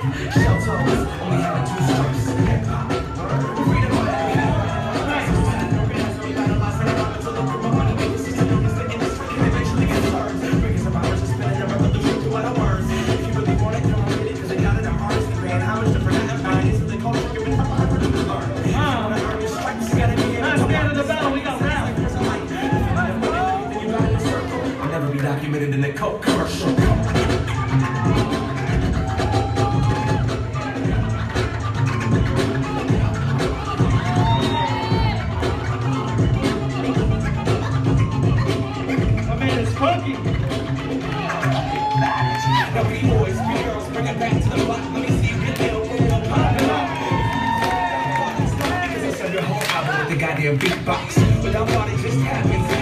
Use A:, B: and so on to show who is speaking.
A: Shell toes, only having two strokes. Hip hop, freedom of documented in the Coke commercial. My
B: man is funky.
A: Now B-boys, B-girls, bring it back to the block. Let me see you get there when you're popping up. Because I said your whole album with the goddamn beatbox. But our body just happens.